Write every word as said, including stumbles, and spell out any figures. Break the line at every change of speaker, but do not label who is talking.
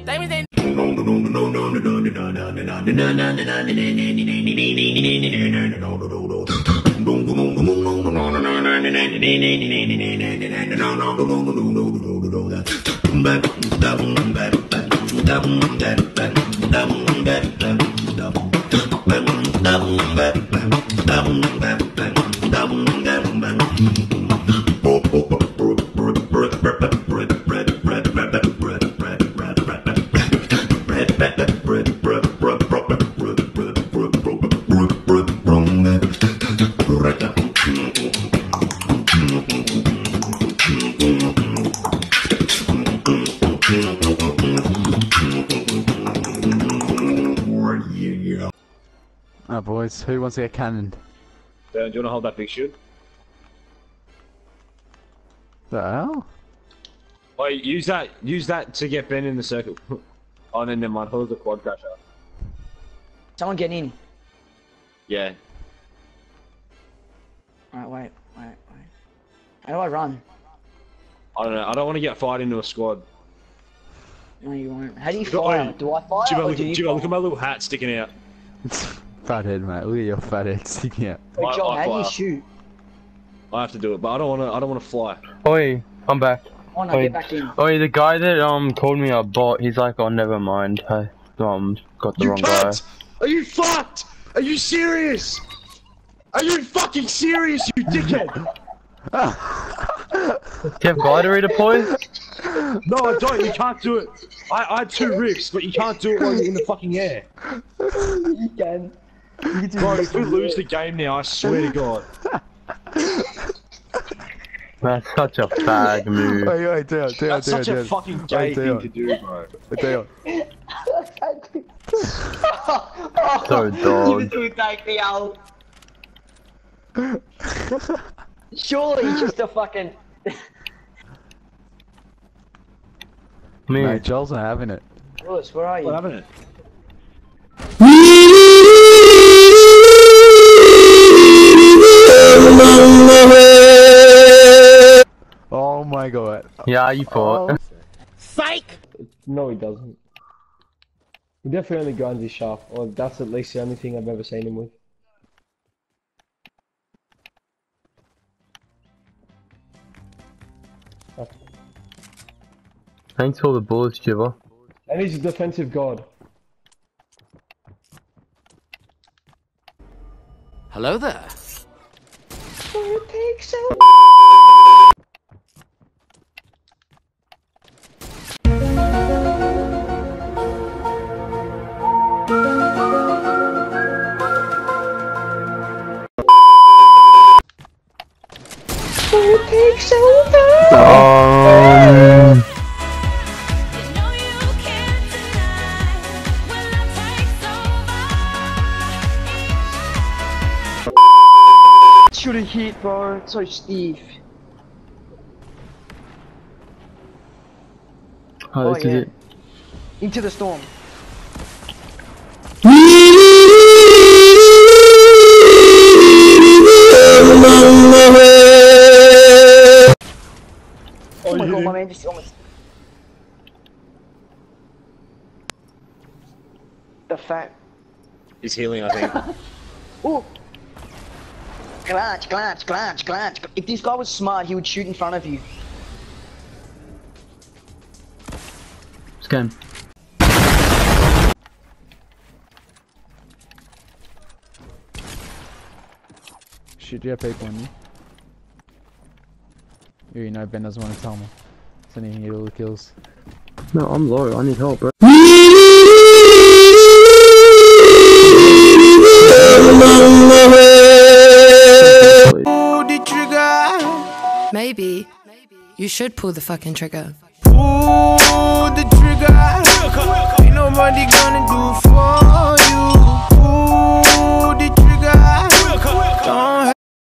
Alright boys, who wants to get cannoned?
Dan, do you want to hold that big shoot?
The hell?
Oh, use that, use that to get Ben in the circle. Oh, then never mind, hold the quad crusher.
Someone get in.
Yeah.
Alright, wait, wait, wait. How do I run?
I don't know, I don't want to get fired into a squad.
No, you won't. How do you fire? Do I fire
Jimbo,
or
look,
do you
Jimbo,
fire?
look at my little hat sticking out.
Fat head, mate. Look at your fat head sticking out.
Wait,
I-
John,
I
how do you
fire.
shoot?
I have to do it, but I don't want to. I don't want to fly.
Oi, I'm back.
Oh no,
Oi.
get back in.
Oi, the guy that um called me a bot, he's like, oh, never mind. I um got the
You
wrong
can't! Are you fucked? Are you serious? Are you fucking serious, you dickhead?
guy. Do you have glider redeploy?
No, I don't. You can't do it. I, I had two rigs, but you can't do it while you're in the fucking air.
You can. You
Bro, if we lose the game now, I swear to God.
That's such a fag move.
Wait, wait, down, down,
That's
down,
such a
down.
fucking gay
Wait,
thing
down.
to do, bro.
Wait, down.
So dog.
Give it to me, take me out. Surely just a fucking.
Me.
Mate, Joel's not having it.
Lewis, where are you?
What happened?
Oh my god.
Yeah, you fought.
Oh.
Psych!
No, he doesn't. He definitely only grinds his shaft, or that's at least the only thing I've ever seen him with.
Thanks for all the bullets, Jibber.
And he's a defensive god.
Hello there.
It takes so It takes so
Um.
Should've hit, bro. It's so stiff.
Oh, this
Oh,
is
yeah.
it.
Into the storm. Oh my god, my man just almost. The fat.
He's healing, I think.
Oh! Glance, glance, glance, glance. If this guy was smart, he would shoot in front of you.
Scan.
Shit, you have people on you. You, you know Ben doesn't want to tell me. So he can get all the kills.
No, I'm low. I need help, bro.
Maybe you should pull the fucking trigger.
Pull the trigger. Ain't nobody gonna do for you.